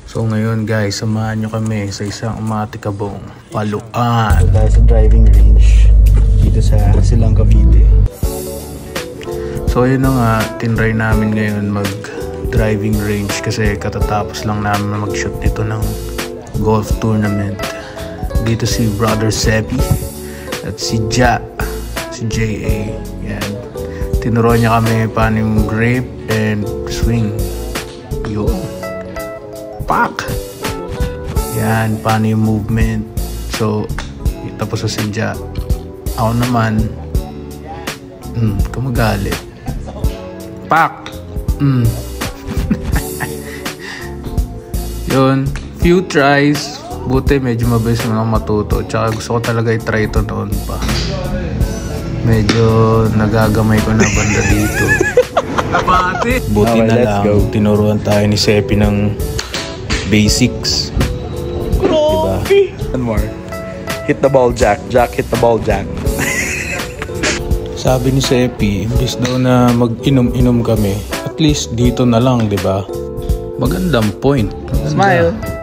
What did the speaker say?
So ngayon guys, samahan nyo kami sa isang umatikabong paluan. So tayo sa driving range dito sa Silang Cavite. So yun na nga, tinry namin ngayon mag driving range kasi katatapos lang namin mag-shoot dito ng golf tournament. Dito si Brother Seppi at si Ja, si J.A. Yan. Tinuruan niya kami paano yung grip and swing. Yun. Pak! Yan, paano yung movement. So, tapos sa si Ja. Ako naman, kumagalit. Pak! Yun, few tries. Buti medyo mabilis mo lang matuto. Tsaka gusto ko talaga i-try ito noon pa. Medyo nagagamay ko na banda dito. Buti okay, na lang go. Tinuruan tayo ni Seppi ng basics. Diba? One more. Hit the ball, Jack. Jack, hit the ball, Jack. Sabi ni Seppi, imbis daw na mag-inom-inom kami, at least dito na lang, diba? Magandang point. Maganda. Smile.